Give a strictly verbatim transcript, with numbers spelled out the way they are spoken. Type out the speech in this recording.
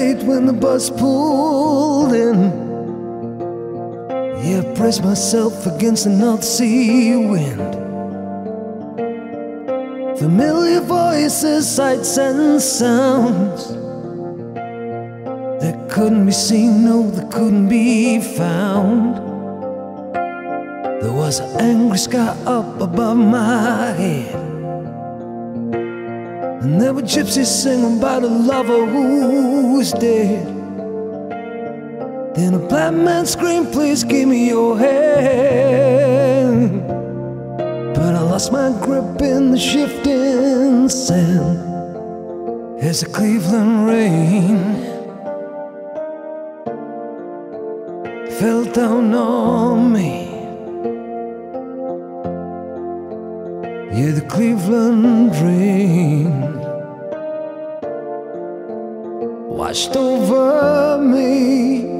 late when the bus pulled in. Yeah, I pressed myself against the North Sea wind. Familiar voices, sights and sounds that couldn't be seen, no, that couldn't be found. There was an angry sky up above my head, and there were gypsies singing about a lover who was dead. Then a black man screamed, please give me your hand. But I lost my grip in the shifting sand as the Cleveland rain fell down on me. Yeah, the Cleveland rain washed over me.